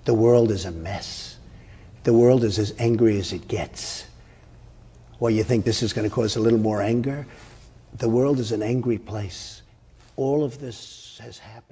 The world is a mess. The world is as angry as it gets. Well, you think this is going to cause a little more anger? The world is an angry place. All of this has happened.